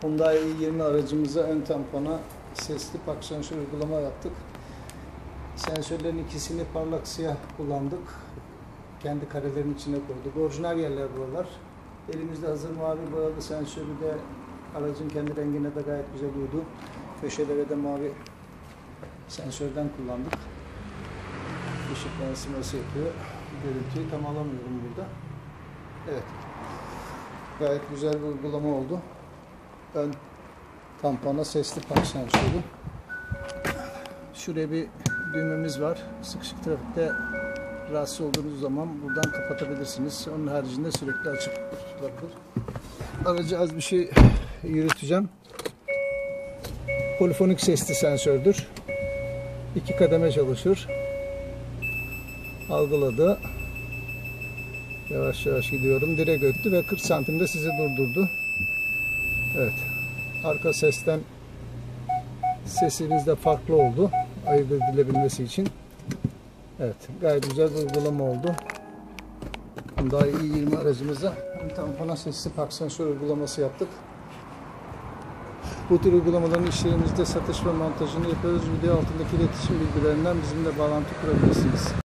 Hyundai i20 aracımıza ön tampona sesli park sensör uygulama yaptık. Sensörlerin ikisini parlak siyah kullandık. Kendi karelerin içine koyduk. Orijinal yerler buralar. Elimizde hazır mavi boyalı sensörü de aracın kendi rengine de gayet güzel uydu. Köşelere de mavi sensörden kullandık. Işık yansıması yapıyor. Görüntüyü tam alamıyorum burada. Evet. Gayet güzel bir uygulama oldu. Ön tampona sesli park sensörü. Şuraya bir düğmemiz var. Sıkışık trafikte rahatsız olduğunuz zaman buradan kapatabilirsiniz. Onun haricinde sürekli açık tutulabilir. Aracı az bir şey yürüteceğim. Polifonik sesli sensördür. 2 kademe çalışır. Algıladı. Yavaş yavaş gidiyorum. Direkt öttü ve 40 santimde sizi durdurdu. Evet. Arka sesten sesiniz de farklı oldu. Ayırt edilebilmesi için. Evet. Gayet güzel bir uygulama oldu. Hyundai i20 aracımıza tampona sesli park sensör uygulaması yaptık. Bu tür uygulamaların işlerimizde satış ve montajını yapıyoruz. Video altındaki iletişim bilgilerinden bizimle bağlantı kurabilirsiniz.